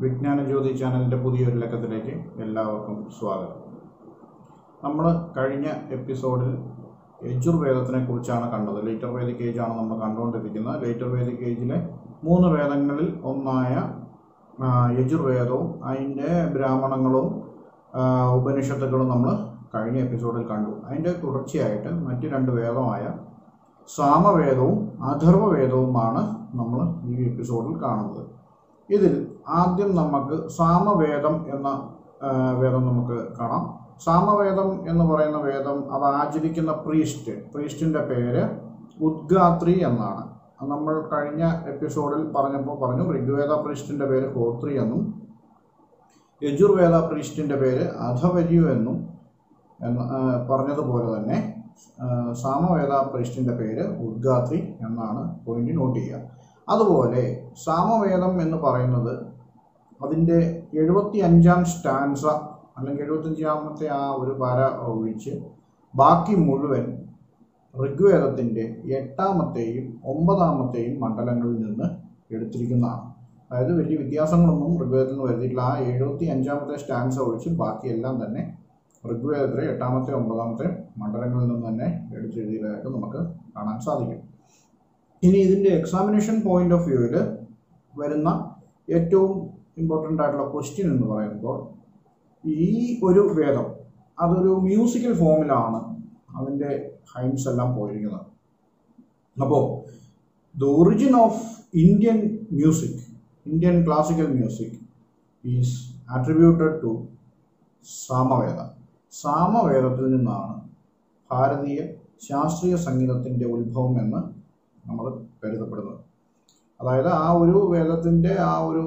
വിജ്ഞാന ജ്യോതി ചാനലിൻ്റെ പുതിയൊരു ലക്കത്തിലേക്ക് എല്ലാവർക്കും സ്വാഗതം. നമ്മൾ കഴിഞ്ഞ എപ്പിസോഡിൽ യജുർവേദത്തിനെ കുറിച്ചാണ് കണ്ടത്. ലേറ്റർ വേദിക് ഏജ് ആണ് നമ്മൾ കണ്ടുകൊണ്ടിരിക്കുന്നത്. ലേറ്റർ വേദിക് ഏജിലെ 3 വേദങ്ങളിൽ ഒന്നായ യജുർവേദവും അതിൻ്റെ ബ്രാഹ്മണങ്ങളും ഉപനിഷത്തുകളും നമ്മൾ കഴിഞ്ഞ എപ്പിസോഡിൽ കണ്ടു. അതിൻ്റെ തുടർച്ചയായിട്ട് മറ്റ് 2 വേദമായ സാമവേദവും അഥർവവേദവുമാണ് നമ്മൾ ഈ എപ്പിസോഡിൽ കാണുന്നത്. ഇതിൽ ആദ്യം നമുക്ക് സാമവേദം എന്ന വേദം നമുക്ക് കാണാം. സാമവേദം എന്ന് പറയുന്ന വേദം അത് ആചരിക്കുന്ന പ്രീസ്റ്റിൻ്റെ പേര് ഉദ്ഗാത്രി എന്നാണ്. നമ്മൾ കഴിഞ്ഞ എപ്പിസോഡിൽ പറഞ്ഞു ഋഗ്വേദ പ്രീസ്റ്റിൻ്റെ പേര് ഹോത്രി എന്നും യജുർവേദ പ്രീസ്റ്റിൻ്റെ പേര് അധവര്യു എന്നും പറഞ്ഞതുപോലെ തന്നെ സാമവേദ പ്രീസ്റ്റിൻ്റെ പേര് ഉദ്ഗാത്രി എന്നാണ്. പോയിന്റ് നോട്ട് ചെയ്യുക. അതുപോലെ സാമവേദം എന്ന് പറയുന്നത് അതിൻ്റെ 75-ാം സ്റ്റാൻസ അല്ലെങ്കിൽ 75-ാമത്തെ ആ ഒരു പാര ഒഴിച്ച് ബാക്കി മുഴുവൻ ഋഗ്വേദത്തിൻ്റെ 8-ാമത്തെയും 9-ാമത്തെയും മണ്ഡലങ്ങളിൽ നിന്ന് എടുത്തിരിക്കുന്നതാണ്. അതായത് വലിയ വ്യത്യാസങ്ങളൊന്നും ഋഗ്വേദത്തിൽ നിന്ന് വരുത്തിയിട്ടില്ല. ആ 75-ാമത്തെ സ്റ്റാൻസ ഒഴിച്ച് ബാക്കിയെല്ലാം തന്നെ ഋഗ്വേദത്തിലെ 8-ാമത്തെ 9-ാമത്തെ മണ്ഡലങ്ങളിൽ നിന്ന് തന്നെ എടുത്തെഴുതിയതായിട്ട് നമുക്ക് കാണാൻ സാധിക്കും. ഇനി ഇതിൻ്റെ എക്സാമിനേഷൻ പോയിന്റ് ഓഫ് വ്യൂവിൽ വരുന്ന ഏറ്റവും ഇമ്പോർട്ടൻ്റ് ആയിട്ടുള്ള ക്വസ്റ്റ്യൻ എന്ന് പറയുമ്പോൾ ഈ ഒരു വേദം അതൊരു മ്യൂസിക്കൽ ഫോമിലാണ് അതിൻ്റെ ഹൈംസ് എല്ലാം പോയിരിക്കുന്നത്. അപ്പോൾ the origin of Indian classical music is attributed to Samaveda. സാമവേദത്തിൽ നിന്നാണ് ഭാരതീയ ശാസ്ത്രീയ സംഗീതത്തിൻ്റെ ഉത്ഭവം എന്ന് നമ്മൾ കരുതപ്പെടുന്നത്. അതായത് ആ ഒരു വേദത്തിൻ്റെ ആ ഒരു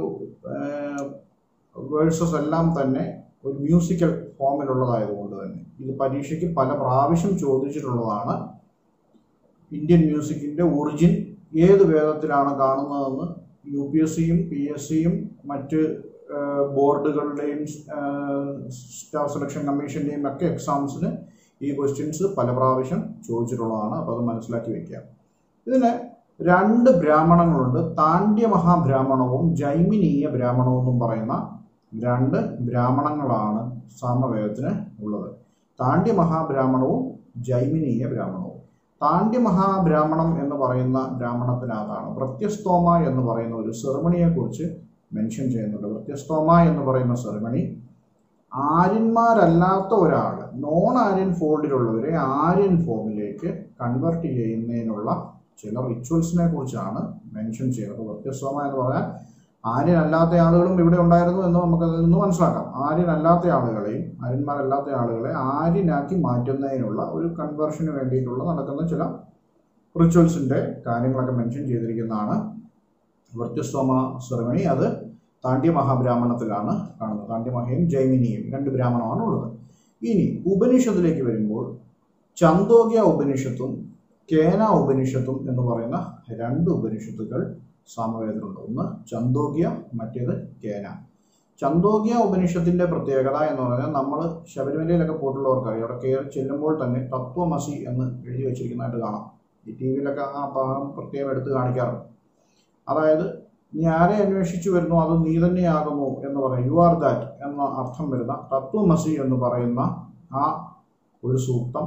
വേഴ്സസ് എല്ലാം തന്നെ ഒരു മ്യൂസിക്കൽ ഫോമിലുള്ളതായതുകൊണ്ട് തന്നെ ഇത് പരീക്ഷയ്ക്ക് പല പ്രാവശ്യം ചോദിച്ചിട്ടുള്ളതാണ്. ഇന്ത്യൻ മ്യൂസിക്കിൻ്റെ ഒറിജിൻ ഏത് വേദത്തിലാണ് കാണുന്നതെന്ന് UPSCയും PSCയും മറ്റ് ബോർഡുകളുടെയും സ്റ്റാഫ് സെലക്ഷൻ കമ്മീഷൻ്റെയും ഒക്കെ എക്സാംസിന് ഈ ക്വസ്റ്റ്യൻസ് പല പ്രാവശ്യം ചോദിച്ചിട്ടുള്ളതാണ്. അപ്പോൾ അത് മനസ്സിലാക്കി വയ്ക്കുക. ഇതിന് 2 ബ്രാഹ്മണങ്ങളുണ്ട്. താണ്ഡ്യ മഹാബ്രാഹ്മണവും ജൈമിനീയ ബ്രാഹ്മണവും എന്നും പറയുന്ന 2 ബ്രാഹ്മണങ്ങളാണ് സാമവേദത്തിന് ഉള്ളത്. താണ്ഡ്യ മഹാബ്രാഹ്മണവും ജൈമിനീയ ബ്രാഹ്മണവും. താണ്ഡ്യ മഹാബ്രാഹ്മണം എന്ന് പറയുന്ന ബ്രാഹ്മണത്തിനകത്താണ് വൃത്യസ്തോമ എന്ന് പറയുന്ന ഒരു സെറിമണിയെക്കുറിച്ച് മെൻഷൻ ചെയ്യുന്നുണ്ട്. വൃത്യസ്തോമ എന്ന് പറയുന്ന സെറിമണി ആര്യന്മാരല്ലാത്ത ഒരാൾ, നോൺ ആര്യൻ ഫോൾഡിലുള്ളവരെ ആര്യൻ ഫോമിലേക്ക് കൺവെർട്ട് ചെയ്യുന്നതിനുള്ള ചില റിച്വൽസിനെ കുറിച്ചാണ് മെൻഷൻ ചെയ്യുന്നത്. വൃത്യസ്തോമ എന്ന് പറഞ്ഞാൽ ആര്യനല്ലാത്ത ആളുകളും ഇവിടെ ഉണ്ടായിരുന്നു എന്ന് നമുക്കതിൽ നിന്ന് മനസ്സിലാക്കാം. ആര്യനല്ലാത്ത ആര്യന്മാരല്ലാത്ത ആളുകളെ ആര്യനാക്കി മാറ്റുന്നതിനുള്ള ഒരു കൺവേർഷന് വേണ്ടിയിട്ടുള്ള നടക്കുന്ന ചില റിച്വൽസിൻ്റെ കാര്യങ്ങളൊക്കെ മെൻഷൻ ചെയ്തിരിക്കുന്നതാണ് വൃത്യസ്തോമ സെറിമണി. അത് താണ്ഡ്യ മഹാബ്രാഹ്മണത്തിലാണ് കാണുന്നത്. താണ്ഡ്യമഹയും ജൈമിനിയും 2 ബ്രാഹ്മണമാണ് ഉള്ളത്. ഇനി ഉപനിഷത്തിലേക്ക് വരുമ്പോൾ ചന്ദോഗ്യ ഉപനിഷത്തും കേന ഉപനിഷത്തും എന്ന് പറയുന്ന 2 ഉപനിഷത്തുകൾ സാമവേദത്തിലുണ്ട്. ഒന്ന് ചന്ദോഗ്യ, മറ്റേത് കേന. ചന്ദോഗ്യ ഉപനിഷത്തിൻ്റെ പ്രത്യേകത എന്ന് പറഞ്ഞാൽ നമ്മൾ ശബരിമലയിലൊക്കെ പോയിട്ടുള്ളവർക്കറിയാം. അവിടെ കയറി ചെല്ലുമ്പോൾ തന്നെ തത്വമസി എന്ന് എഴുതി വെച്ചിരിക്കുന്നതായിട്ട് കാണാം. ഈ TV-യിലൊക്കെ ആ ഭാഗം പ്രത്യേകം എടുത്ത് കാണിക്കാറുണ്ട്. അതായത് നീ ആരെ അന്വേഷിച്ചു വരുന്നു അത് നീ തന്നെയാകുന്നു എന്ന് പറയും. യു ആർ ദാറ്റ് എന്ന അർത്ഥം വരുന്ന തത്വമസി എന്ന് പറയുന്ന ആ ഒരു സൂക്തം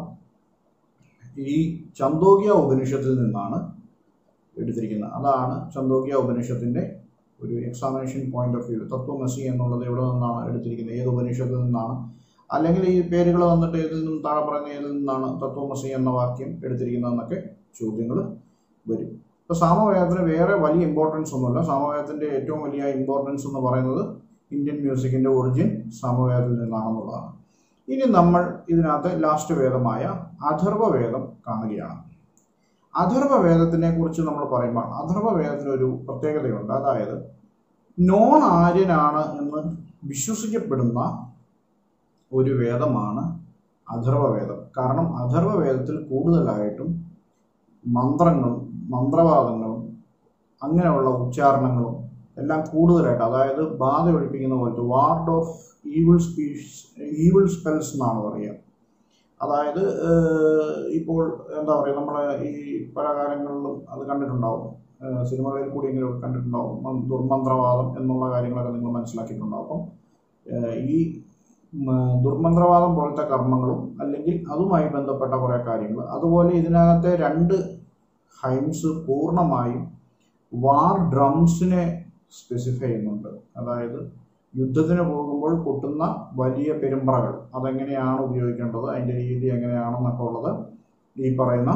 ഈ ചന്ദോഗ്യ ഉപനിഷത്തിൽ നിന്നാണ് എടുത്തിരിക്കുന്നത്. അതാണ് ചന്ദോഗ്യ ഉപനിഷത്തിൻ്റെ ഒരു എക്സാമിനേഷൻ പോയിന്റ് ഓഫ് വ്യൂ. തത്വമസി എന്നുള്ളത് എവിടെ നിന്നാണ് എടുത്തിരിക്കുന്നത്, ഏത് ഉപനിഷത്തിൽ നിന്നാണ്, അല്ലെങ്കിൽ ഈ പേരുകൾ വന്നിട്ട് ഏതിൽ നിന്നും താഴെ പറയുന്ന ഏതിൽ നിന്നാണ് തത്വമസി എന്ന വാക്യം എടുത്തിരിക്കുന്നതെന്നൊക്കെ ചോദ്യങ്ങൾ വരും. ഇപ്പോൾ സാമവേദത്തിന് വേറെ വലിയ ഇമ്പോർട്ടൻസ് ഒന്നുമില്ല. സാമവേദത്തിൻ്റെ ഏറ്റവും വലിയ ഇമ്പോർട്ടൻസ് എന്ന് പറയുന്നത് ഇന്ത്യൻ മ്യൂസിക്കിൻ്റെ ഒറിജിൻ സാമവേദത്തിൽ നിന്നാണെന്നുള്ളതാണ്. ഇനി നമ്മൾ ഇതിനകത്ത് ലാസ്റ്റ് വേദമായ അഥർവവേദം കാണുകയാണ്. അഥർവവേദത്തിനെ കുറിച്ച് നമ്മൾ പറയുമ്പോൾ അഥർവവേദത്തിനൊരു പ്രത്യേകതയുണ്ട്. അതായത് നോൺ ആര്യനാണ് എന്ന് വിശ്വസിക്കപ്പെടുന്ന ഒരു വേദമാണ് അഥർവവേദം. കാരണം അഥർവവേദത്തിൽ കൂടുതലായിട്ടും മന്ത്രങ്ങളും മന്ത്രവാദങ്ങളും അങ്ങനെയുള്ള ഉച്ചാരണങ്ങളും എല്ലാം കൂടുതലായിട്ട്, അതായത് ബാധ ഒഴിപ്പിക്കുന്ന പോലത്തെ വാർഡ് ഓഫ് ഈവിൾ സ്പെൽസ് എന്നാണ് പറയുക. അതായത് ഇപ്പോൾ എന്താ പറയുക, നമ്മൾ ഈ പല കാലങ്ങളിലും അത് കണ്ടിട്ടുണ്ടാവും. സിനിമകളിൽ കൂടിയെങ്കിലും കണ്ടിട്ടുണ്ടാവും. ദുർമന്ത്രവാദം എന്നുള്ള കാര്യങ്ങളൊക്കെ നിങ്ങൾ മനസ്സിലാക്കിയിട്ടുണ്ടാവും. അപ്പം ഈ ദുർമന്ത്രവാദം പോലത്തെ കർമ്മങ്ങളും അല്ലെങ്കിൽ അതുമായി ബന്ധപ്പെട്ട കുറേ കാര്യങ്ങൾ, അതുപോലെ ഇതിനകത്തെ 2 ഹൈംസ് പൂർണ്ണമായും വാർ ഡ്രംസിനെ സ്പെസിഫൈ ചെയ്യുന്നുണ്ട്. അതായത് യുദ്ധത്തിന് പോകുമ്പോൾ കൊട്ടുന്ന വലിയ പെരുമ്പറകൾ അതെങ്ങനെയാണ് ഉപയോഗിക്കേണ്ടത്, അതിൻ്റെ രീതി എങ്ങനെയാണെന്നൊക്കെ ഉള്ളത് ഈ പറയുന്ന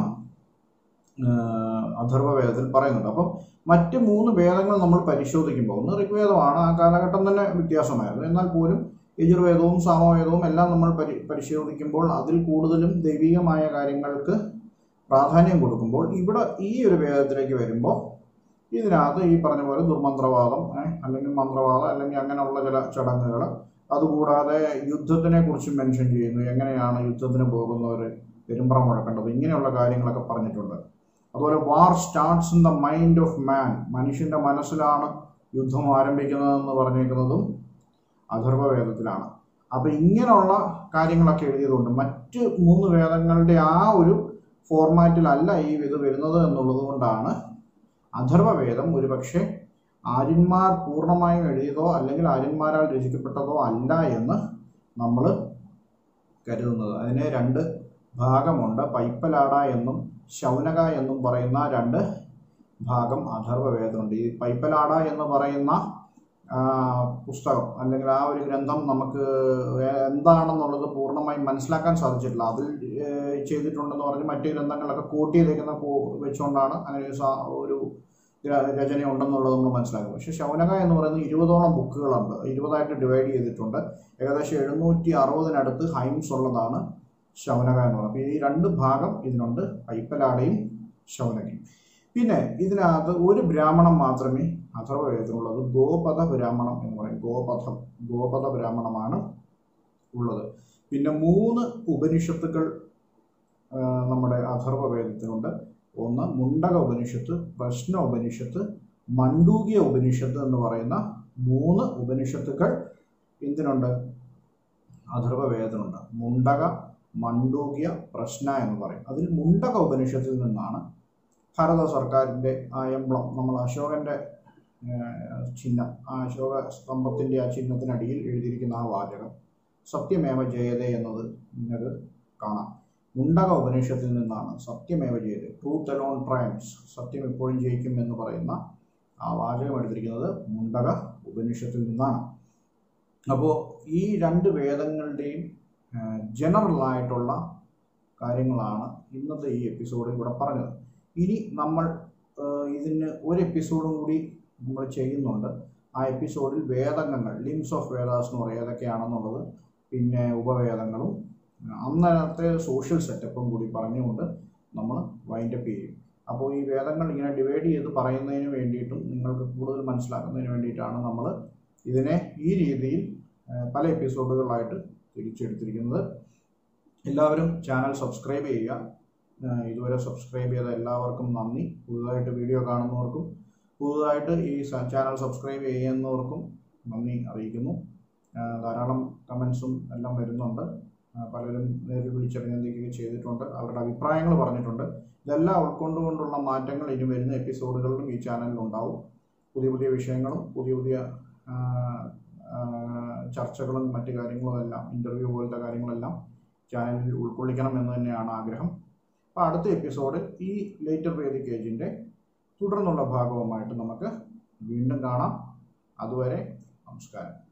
അഥർവവേദത്തിൽ പറയുന്നുണ്ട്. അപ്പം മറ്റ് 3 വേദങ്ങൾ നമ്മൾ പരിശോധിക്കുമ്പോൾ, ഒന്ന് ഋഗ്വേദമാണ്, ആ കാലഘട്ടം തന്നെ വ്യത്യാസമായിരുന്നു. എന്നാൽ പോലും യജുർവേദവും സാമവേദവും എല്ലാം നമ്മൾ പരിശോധിക്കുമ്പോൾ അതിൽ കൂടുതലും ദൈവികമായ കാര്യങ്ങൾക്ക് പ്രാധാന്യം കൊടുക്കുമ്പോൾ, ഇവിടെ ഈ ഒരു വേദത്തിലേക്ക് വരുമ്പോൾ ഇതിനകത്ത് ഈ പറഞ്ഞ പോലെ ദുർമന്ത്രവാദം അല്ലെങ്കിൽ മന്ത്രവാദം അല്ലെങ്കിൽ അങ്ങനെയുള്ള ചില ചടങ്ങുകൾ, അതുകൂടാതെ യുദ്ധത്തിനെ കുറിച്ച് മെൻഷൻ ചെയ്യുന്നു, എങ്ങനെയാണ് യുദ്ധത്തിന് പോകുന്നവർ പെരുമ്പറ മുഴക്കേണ്ടത്, ഇങ്ങനെയുള്ള കാര്യങ്ങളൊക്കെ പറഞ്ഞിട്ടുണ്ട്. അതുപോലെ war starts in the mind of man, മനുഷ്യൻ്റെ മനസ്സിലാണ് യുദ്ധം ആരംഭിക്കുന്നതെന്ന് പറഞ്ഞിരിക്കുന്നതും അഥർവവേദത്തിലാണ്. അപ്പോൾ ഇങ്ങനെയുള്ള കാര്യങ്ങളൊക്കെ എഴുതിയതുകൊണ്ട് മറ്റ് 3 വേദങ്ങളുടെ ആ ഒരു ഫോർമാറ്റിലല്ല ഈ ഇത് വരുന്നത് എന്നുള്ളത് കൊണ്ടാണ് അഥർവവേദം ഒരുപക്ഷെ ആര്യന്മാർ പൂർണ്ണമായും എഴുതിയതോ അല്ലെങ്കിൽ ആര്യന്മാരാൽ രചിക്കപ്പെട്ടതോ അല്ല എന്ന് നമ്മൾ കരുതുന്നത്. അതിന് 2 ഭാഗമുണ്ട്. പൈപ്പലാട എന്നും ശൗനക എന്നും പറയുന്ന 2 ഭാഗം അഥർവവേദമുണ്ട്. ഈ പൈപ്പലാട എന്ന് പറയുന്ന പുസ്തകം അല്ലെങ്കിൽ ആ ഒരു ഗ്രന്ഥം നമുക്ക് എന്താണെന്നുള്ളത് പൂർണ്ണമായും മനസ്സിലാക്കാൻ സാധിച്ചിട്ടില്ല. അതിൽ ചെയ്തിട്ടുണ്ടെന്ന് പറഞ്ഞ് മറ്റ് ഗ്രന്ഥങ്ങളൊക്കെ കോട്ട് ചെയ്തേക്കുന്ന വെച്ചുകൊണ്ടാണ് അങ്ങനെ ഒരു രചന ഉണ്ടെന്നുള്ളത് നമ്മൾ മനസ്സിലാക്കും. പക്ഷേ ശൗനക എന്ന് പറയുന്നത് 20ഓളം ബുക്കുകളുണ്ട്, 20ആയിട്ട് ഡിവൈഡ് ചെയ്തിട്ടുണ്ട്. ഏകദേശം 760 ഹൈംസ് ഉള്ളതാണ് ശൗനക എന്ന് പറയുന്നത്. അപ്പോൾ ഈ 2 ഭാഗം ഇതിനുണ്ട്, പൈപ്പലാടയും ശൗനകയും. പിന്നെ ഇതിനകത്ത് ഒരു ബ്രാഹ്മണം മാത്രമേ അഥർവവേദത്തിനുള്ളത്, ഗോപഥ ബ്രാഹ്മണം എന്ന് പറയും. ഗോപഥ ബ്രാഹ്മണമാണ് ഉള്ളത്. പിന്നെ 3 ഉപനിഷത്തുക്കൾ നമ്മുടെ അഥർവവേദത്തിനുണ്ട്. ഒന്ന് മുണ്ടക ഉപനിഷത്ത്, പ്രശ്ന ഉപനിഷത്ത്, മണ്ഡൂക്യ ഉപനിഷത്ത് എന്ന് പറയുന്ന 3 ഉപനിഷത്തുക്കൾ എന്തിനുണ്ട്? അഥർവവേദത്തിനുണ്ട്. മുണ്ടക, മണ്ഡൂക്യ, പ്രശ്ന എന്ന് പറയും. അതിൽ മുണ്ടക ഉപനിഷത്തിൽ നിന്നാണ് ഭാരത സർക്കാരിൻ്റെ ആ എംബ്ലം, നമ്മൾ അശോകൻ്റെ ചിഹ്നം, ആ അശോക സ്തംഭത്തിൻ്റെ ആ ചിഹ്നത്തിനടിയിൽ എഴുതിയിരിക്കുന്ന ആ വാചകം സത്യമേവ ജയതേ എന്നത് നിങ്ങൾക്ക് കാണാം. മുണ്ടക ഉപനിഷത്തിൽ നിന്നാണ് സത്യമേവ ജയതേ, ട്രൂത്ത് അലോൺ ട്രയംഫ്സ്, സത്യം എപ്പോഴും ജയിക്കും എന്ന് പറയുന്ന ആ വാചകം എടുത്തിരിക്കുന്നത് മുണ്ടക ഉപനിഷത്തിൽ നിന്നാണ്. അപ്പോൾ ഈ 2 വേദങ്ങളുടെയും ജനറലായിട്ടുള്ള കാര്യങ്ങളാണ് ഇന്നത്തെ ഈ എപ്പിസോഡിൽ ഇവിടെ പറഞ്ഞത്. ഇനി നമ്മൾ ഇതിന് ഒരു എപ്പിസോഡും കൂടി നമ്മൾ ചെയ്യുന്നുണ്ട്. ആ എപ്പിസോഡിൽ വേദങ്ങൾ, ലിംസ് ഓഫ് വേദാസ് എന്ന് പറയുക ഏതൊക്കെയാണെന്നുള്ളത്, പിന്നെ ഉപവേദങ്ങളും അന്നത്തെ സോഷ്യൽ സെറ്റപ്പും കൂടി പറഞ്ഞുകൊണ്ട് നമ്മൾ വൈൻഡപ്പ് ചെയ്യും. അപ്പോൾ ഈ വേദങ്ങൾ ഇങ്ങനെ ഡിവൈഡ് ചെയ്ത് പറയുന്നതിന് വേണ്ടിയിട്ടും നിങ്ങൾക്ക് കൂടുതൽ മനസ്സിലാക്കുന്നതിന് വേണ്ടിയിട്ടാണ് നമ്മൾ ഇതിനെ ഈ രീതിയിൽ പല എപ്പിസോഡുകളായിട്ട് തിരിച്ചെടുത്തിരിക്കുന്നത്. എല്ലാവരും ചാനൽ സബ്സ്ക്രൈബ് ചെയ്യുക. ഇതുവരെ സബ്സ്ക്രൈബ് ചെയ്ത എല്ലാവർക്കും നന്ദി. പുതുതായിട്ട് വീഡിയോ കാണുന്നവർക്കും പുതുതായിട്ട് ഈ ചാനൽ സബ്സ്ക്രൈബ് ചെയ്യുന്നവർക്കും നന്ദി അറിയിക്കുന്നു. ധാരാളം കമൻസും എല്ലാം വരുന്നുണ്ട്. പലരും നേരിൽ വിളിച്ചഭിനന്ദിക്കുകയും ചെയ്തിട്ടുണ്ട്, അവരുടെ അഭിപ്രായങ്ങൾ പറഞ്ഞിട്ടുണ്ട്. ഇതെല്ലാം ഉൾക്കൊണ്ടുകൊണ്ടുള്ള മാറ്റങ്ങൾ ഇനി വരുന്ന എപ്പിസോഡുകളിലും ഈ ചാനലിലുണ്ടാവും. പുതിയ പുതിയ വിഷയങ്ങളും പുതിയ ചർച്ചകളും മറ്റു കാര്യങ്ങളും എല്ലാം, ഇൻ്റർവ്യൂ പോലത്തെ കാര്യങ്ങളെല്ലാം ചാനലിൽ ഉൾക്കൊള്ളിക്കണം എന്ന് തന്നെയാണ് ആഗ്രഹം. അപ്പോൾ അടുത്ത എപ്പിസോഡിൽ ഈ ലേറ്റർ വേദിക് ഏജിൻ്റെ തുടർന്നുള്ള ഭാഗവുമായിട്ട് നമുക്ക് വീണ്ടും കാണാം. അതുവരെ നമസ്കാരം.